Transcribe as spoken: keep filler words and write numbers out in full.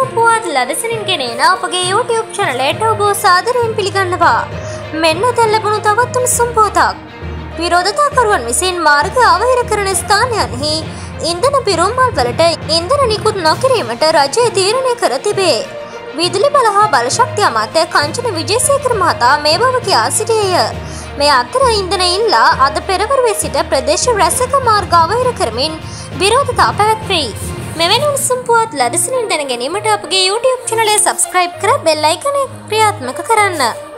පුවත් ලදසනින් ගෙනෙන අපගේ YouTube channelයට ඔබ සාදරයෙන් පිළිගන්නවා. මෙන්න දැන් ලැබුණු තවත් උණුසුම් පුවතක්. විරෝධතාකරුවන් විසින් මාර්ග අවහිර කරන ස්ථානයන්හි ඉන්ධන පිරුම්මල් වලට ඉන්ධන නිකුත් නොකිරීමට රජය තීරණය කර තිබේ. විදුලි බල හා බලශක්ති අමාත්‍ය කංචන විජේසේකර මහතා මේ බව කියා සිටියේය. මේ අතර ඉන්ධන ඉල්ලා අද පෙරවරුවේ සිට ප්‍රදේශ රැසක මාර්ග අවහිර කරමින් විරෝධතා පැවැත්වෙයි. මෙවැනි උණුසුම් පුවත් ලදසනින් දැන ගැනීමට අපගේ YouTube channel එක subscribe කර bell icon එක ක්‍රියාත්මක කරන්න.